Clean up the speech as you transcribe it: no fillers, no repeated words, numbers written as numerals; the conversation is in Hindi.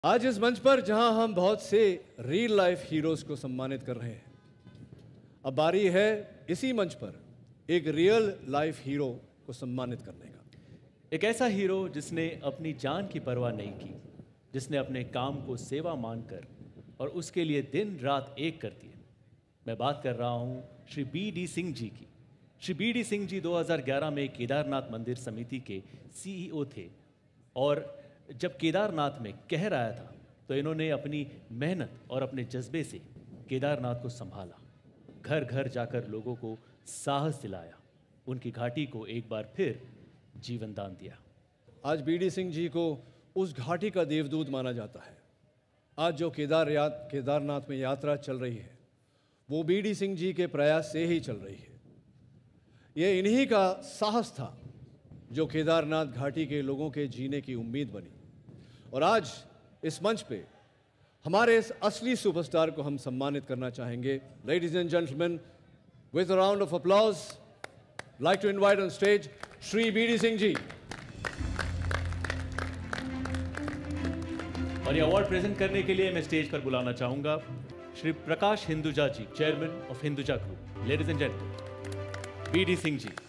आज इस मंच पर जहां हम बहुत से रियल लाइफ हीरोज को सम्मानित कर रहे हैं, अब बारी है इसी मंच पर एक रियल लाइफ हीरो को सम्मानित करने का। एक ऐसा हीरो जिसने अपनी जान की परवाह नहीं की, जिसने अपने काम को सेवा मानकर और उसके लिए दिन रात एक कर दिए। मैं बात कर रहा हूं श्री बी.डी. सिंह जी की। श्री बी.डी. सिंह जी 2011 में केदारनाथ मंदिर समिति के CEO थे और जब केदारनाथ में कहर आया था तो इन्होंने अपनी मेहनत और अपने जज्बे से केदारनाथ को संभाला, घर घर जाकर लोगों को साहस दिलाया, उनकी घाटी को एक बार फिर जीवन दान दिया। आज बी.डी. सिंह जी को उस घाटी का देवदूत माना जाता है। आज जो केदारनाथ में यात्रा चल रही है वो बी.डी. सिंह जी के प्रयास से ही चल रही है। ये इन्हीं का साहस था जो केदारनाथ घाटी के लोगों के जीने की उम्मीद बनी। और आज इस मंच पे हमारे इस असली सुपरस्टार को हम सम्मानित करना चाहेंगे। Ladies and gentlemen, with a round of applause, like to invite on stage Shri B D. Singh ji. और ये अवार्ड प्रेजेंट करने के लिए मैं स्टेज पर बुलाना चाहूंगा Shri Prakash Hinduja ji, chairman of Hinduja group. Ladies and gentlemen, B D. Singh ji.